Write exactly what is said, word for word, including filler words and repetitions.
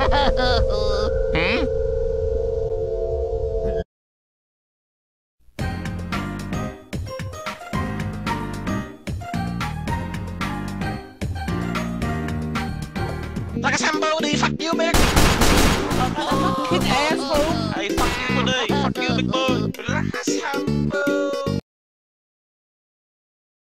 Hmm? Like a somebody, fuck you, Mick. Kid asshole. Hey, fuck you, buddy. Fuck you, big boy. Like a somebody.